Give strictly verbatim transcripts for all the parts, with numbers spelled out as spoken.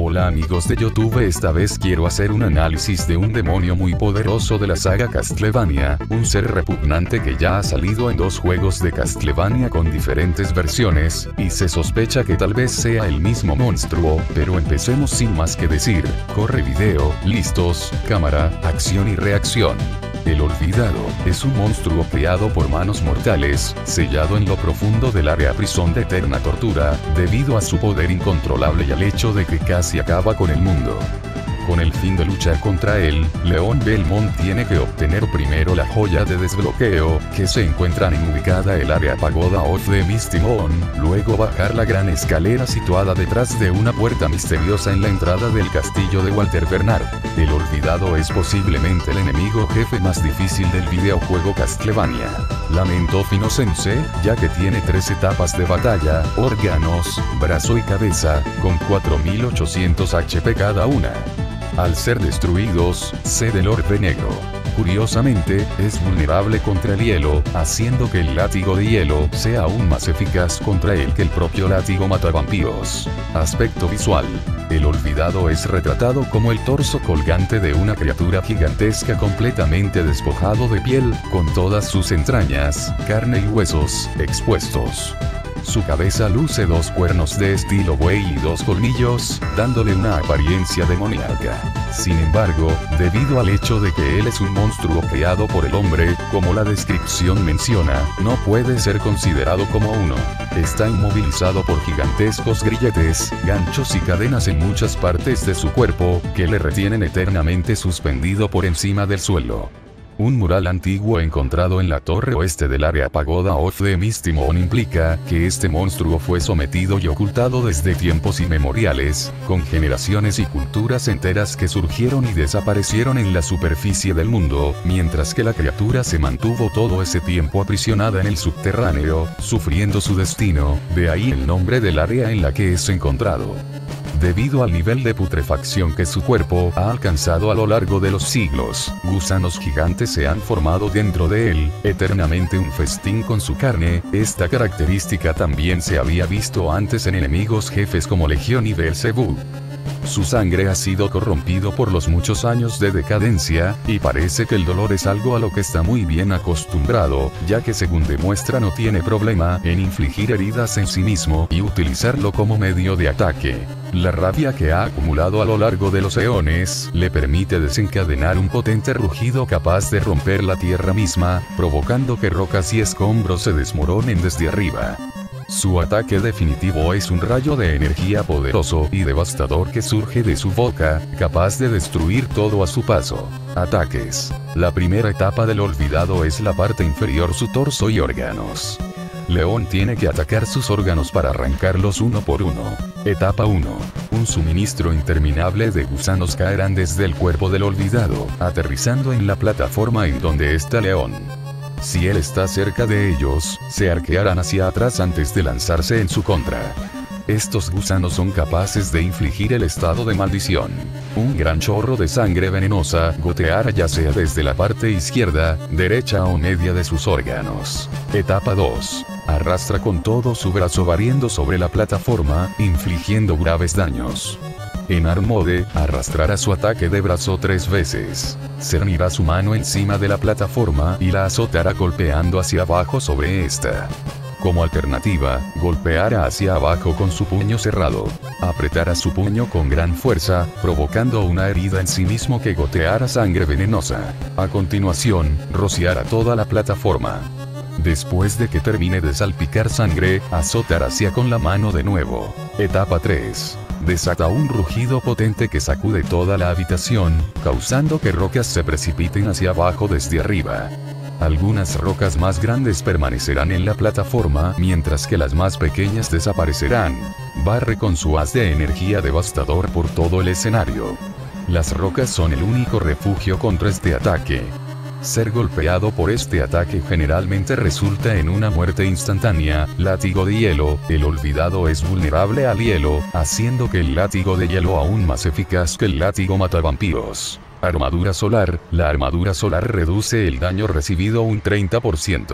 Hola amigos de YouTube, esta vez quiero hacer un análisis de un demonio muy poderoso de la saga Castlevania, un ser repugnante que ya ha salido en dos juegos de Castlevania con diferentes versiones, y se sospecha que tal vez sea el mismo monstruo, pero empecemos sin más que decir. Corre video, listos, cámara, acción y reacción. El Olvidado es un monstruo creado por manos mortales, sellado en lo profundo del área prisión de eterna tortura, debido a su poder incontrolable y al hecho de que casi acaba con el mundo. Con el fin de luchar contra él, Leon Belmont tiene que obtener primero la joya de desbloqueo, que se encuentra en ubicada el área Pagoda of the Misty Moon, luego bajar la gran escalera situada detrás de una puerta misteriosa en la entrada del castillo de Walter Bernard. El Olvidado es posiblemente el enemigo jefe más difícil del videojuego Castlevania. Lamento of Innocence, ya que tiene tres etapas de batalla, órganos, brazo y cabeza, con cuatro mil ochocientos H P cada una. Al ser destruidos, cede el orbe negro. Curiosamente, es vulnerable contra el hielo, haciendo que el látigo de hielo sea aún más eficaz contra él que el propio látigo matavampiros. Aspecto visual. El Olvidado es retratado como el torso colgante de una criatura gigantesca completamente despojado de piel, con todas sus entrañas, carne y huesos, expuestos. Su cabeza luce dos cuernos de estilo buey y dos colmillos, dándole una apariencia demoníaca. Sin embargo, debido al hecho de que él es un monstruo creado por el hombre, como la descripción menciona, no puede ser considerado como uno. Está inmovilizado por gigantescos grilletes, ganchos y cadenas en muchas partes de su cuerpo, que le retienen eternamente suspendido por encima del suelo. Un mural antiguo encontrado en la torre oeste del área Pagoda of the Misty Moon implica que este monstruo fue sometido y ocultado desde tiempos inmemoriales, con generaciones y culturas enteras que surgieron y desaparecieron en la superficie del mundo, mientras que la criatura se mantuvo todo ese tiempo aprisionada en el subterráneo, sufriendo su destino, de ahí el nombre del área en la que es encontrado. Debido al nivel de putrefacción que su cuerpo ha alcanzado a lo largo de los siglos, gusanos gigantes se han formado dentro de él, eternamente un festín con su carne. Esta característica también se había visto antes en enemigos jefes como Legión y Beelzebub. Su sangre ha sido corrompido por los muchos años de decadencia, y parece que el dolor es algo a lo que está muy bien acostumbrado, ya que según demuestra no tiene problema en infligir heridas en sí mismo y utilizarlo como medio de ataque. La rabia que ha acumulado a lo largo de los eones le permite desencadenar un potente rugido capaz de romper la tierra misma, provocando que rocas y escombros se desmoronen desde arriba. Su ataque definitivo es un rayo de energía poderoso y devastador que surge de su boca, capaz de destruir todo a su paso. Ataques. La primera etapa del Olvidado es la parte inferior, su torso y órganos. Leon tiene que atacar sus órganos para arrancarlos uno por uno. Etapa uno. Un suministro interminable de gusanos caerán desde el cuerpo del Olvidado, aterrizando en la plataforma en donde está Leon. Si él está cerca de ellos, se arquearán hacia atrás antes de lanzarse en su contra. Estos gusanos son capaces de infligir el estado de maldición. Un gran chorro de sangre venenosa goteará ya sea desde la parte izquierda, derecha o media de sus órganos. Etapa dos. Arrastra con todo su brazo barriendo sobre la plataforma, infligiendo graves daños. En Arm Mode, arrastrará su ataque de brazo tres veces. Cernirá su mano encima de la plataforma y la azotará golpeando hacia abajo sobre esta. Como alternativa, golpeará hacia abajo con su puño cerrado. Apretará su puño con gran fuerza, provocando una herida en sí mismo que goteará sangre venenosa. A continuación, rociará toda la plataforma. Después de que termine de salpicar sangre, azotará hacia con la mano de nuevo. Etapa tres. Desata un rugido potente que sacude toda la habitación, causando que rocas se precipiten hacia abajo desde arriba. Algunas rocas más grandes permanecerán en la plataforma, mientras que las más pequeñas desaparecerán. Barre con su haz de energía devastador por todo el escenario. Las rocas son el único refugio contra este ataque. Ser golpeado por este ataque generalmente resulta en una muerte instantánea. Látigo de hielo. El Olvidado es vulnerable al hielo, haciendo que el látigo de hielo aún más eficaz que el látigo matavampiros. Armadura solar. La armadura solar reduce el daño recibido un treinta por ciento.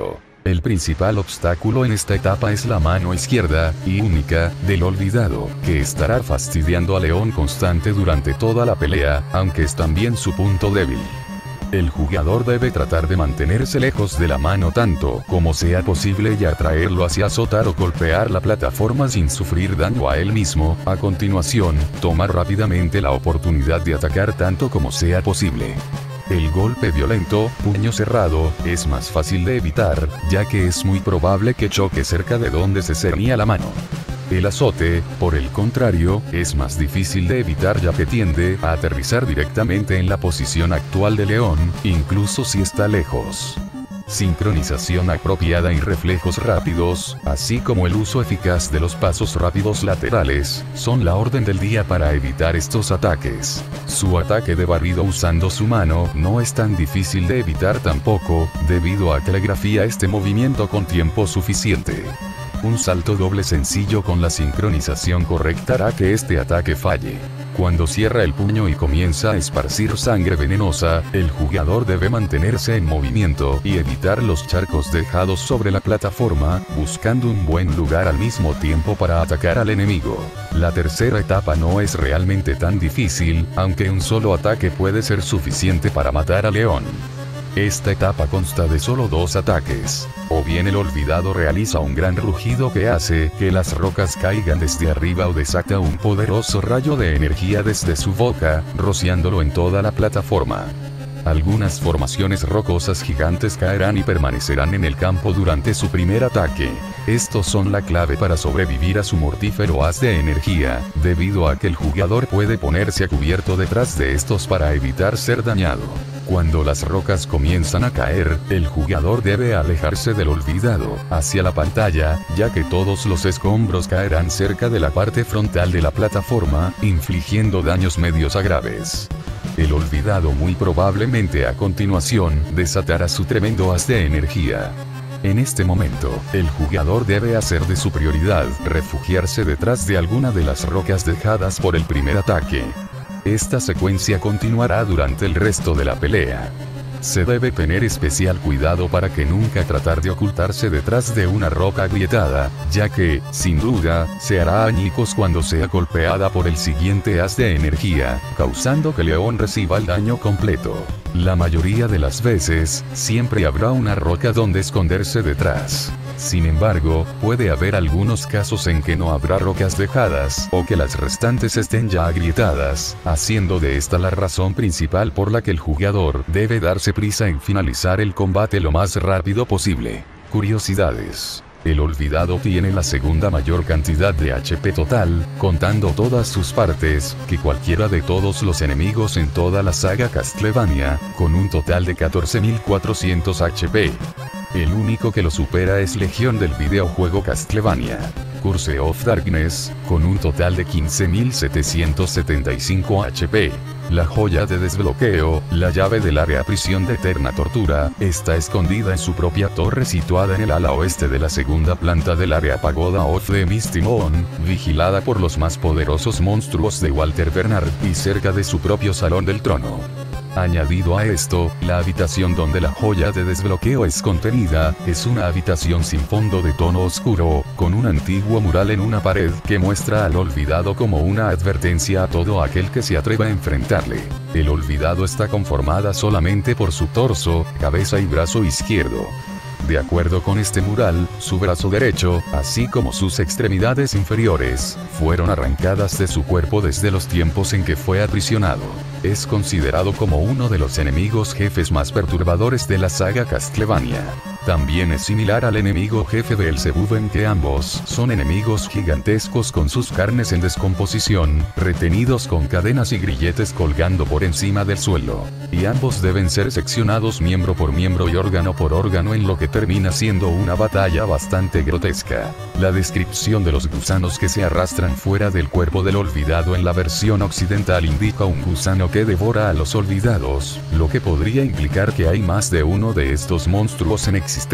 El principal obstáculo en esta etapa es la mano izquierda, y única, del olvidado, que estará fastidiando a León constante durante toda la pelea, aunque es también su punto débil. El jugador debe tratar de mantenerse lejos de la mano tanto como sea posible y atraerlo hacia azotar o golpear la plataforma sin sufrir daño a él mismo. A continuación, tomar rápidamente la oportunidad de atacar tanto como sea posible. El golpe violento, puño cerrado, es más fácil de evitar, ya que es muy probable que choque cerca de donde se cernía la mano. El azote, por el contrario, es más difícil de evitar ya que tiende a aterrizar directamente en la posición actual de León, incluso si está lejos. Sincronización apropiada y reflejos rápidos, así como el uso eficaz de los pasos rápidos laterales, son la orden del día para evitar estos ataques. Su ataque de barrido usando su mano no es tan difícil de evitar tampoco, debido a que telegrafía este movimiento con tiempo suficiente. Un salto doble sencillo con la sincronización correcta hará que este ataque falle. Cuando cierra el puño y comienza a esparcir sangre venenosa, el jugador debe mantenerse en movimiento y evitar los charcos dejados sobre la plataforma, buscando un buen lugar al mismo tiempo para atacar al enemigo. La tercera etapa no es realmente tan difícil, aunque un solo ataque puede ser suficiente para matar a León. Esta etapa consta de solo dos ataques. O bien el olvidado realiza un gran rugido que hace que las rocas caigan desde arriba o desata un poderoso rayo de energía desde su boca, rociándolo en toda la plataforma. Algunas formaciones rocosas gigantes caerán y permanecerán en el campo durante su primer ataque. Estos son la clave para sobrevivir a su mortífero haz de energía, debido a que el jugador puede ponerse a cubierto detrás de estos para evitar ser dañado. Cuando las rocas comienzan a caer, el jugador debe alejarse del olvidado, hacia la pantalla, ya que todos los escombros caerán cerca de la parte frontal de la plataforma, infligiendo daños medios a graves. El olvidado muy probablemente a continuación desatará su tremendo haz de energía. En este momento, el jugador debe hacer de su prioridad refugiarse detrás de alguna de las rocas dejadas por el primer ataque. Esta secuencia continuará durante el resto de la pelea. Se debe tener especial cuidado para que nunca tratar de ocultarse detrás de una roca agrietada, ya que, sin duda, se hará añicos cuando sea golpeada por el siguiente haz de energía, causando que León reciba el daño completo. La mayoría de las veces, siempre habrá una roca donde esconderse detrás. Sin embargo, puede haber algunos casos en que no habrá rocas dejadas, o que las restantes estén ya agrietadas, haciendo de esta la razón principal por la que el jugador debe darse prisa en finalizar el combate lo más rápido posible. Curiosidades. El olvidado tiene la segunda mayor cantidad de H P total, contando todas sus partes, que cualquiera de todos los enemigos en toda la saga Castlevania, con un total de catorce mil cuatrocientos H P. El único que lo supera es Legión del videojuego Castlevania Curse of Darkness, con un total de quince mil setecientos setenta y cinco H P. La joya de desbloqueo, la llave del área prisión de eterna tortura, está escondida en su propia torre situada en el ala oeste de la segunda planta del área Pagoda of the Misty Moon, vigilada por los más poderosos monstruos de Walter Bernard, y cerca de su propio Salón del Trono. Añadido a esto, la habitación donde la joya de desbloqueo es contenida, es una habitación sin fondo de tono oscuro, con un antiguo mural en una pared que muestra al olvidado como una advertencia a todo aquel que se atreva a enfrentarle. El olvidado está conformada solamente por su torso, cabeza y brazo izquierdo. De acuerdo con este mural, su brazo derecho, así como sus extremidades inferiores, fueron arrancadas de su cuerpo desde los tiempos en que fue aprisionado. Es considerado como uno de los enemigos jefes más perturbadores de la saga Castlevania. También es similar al enemigo jefe Beelzebub en que ambos son enemigos gigantescos con sus carnes en descomposición, retenidos con cadenas y grilletes colgando por encima del suelo. Y ambos deben ser seccionados miembro por miembro y órgano por órgano en lo que termina siendo una batalla bastante grotesca. La descripción de los gusanos que se arrastran fuera del cuerpo del olvidado en la versión occidental indica un gusano que devora a los olvidados, lo que podría implicar que hay más de uno de estos monstruos en existencia.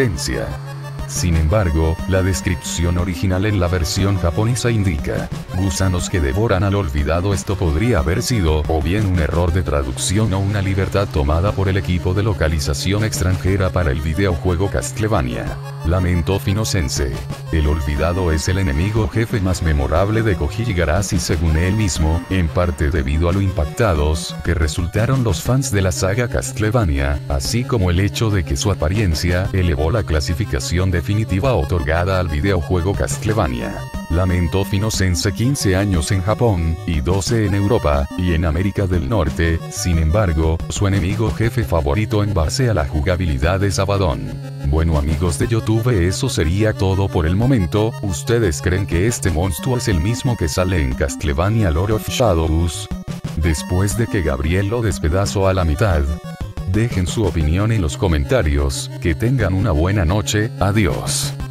Sin embargo, la descripción original en la versión japonesa indica gusanos que devoran al olvidado. Esto podría haber sido o bien un error de traducción o una libertad tomada por el equipo de localización extranjera para el videojuego Castlevania. Lamento Finosense. El olvidado es el enemigo jefe más memorable de Koji Igarashi según él mismo, en parte debido a lo impactados que resultaron los fans de la saga Castlevania, así como el hecho de que su apariencia elevó la clasificación definitiva otorgada al videojuego Castlevania. Lamento Finosense quince años en Japón, y doce en Europa, y en América del Norte, sin embargo, su enemigo jefe favorito en base a la jugabilidad es Abaddon. Bueno amigos de YouTube, eso sería todo por el momento. ¿Ustedes creen que este monstruo es el mismo que sale en Castlevania Lord of Shadows? Después de que Gabriel lo despedazó a la mitad. Dejen su opinión en los comentarios, que tengan una buena noche, adiós.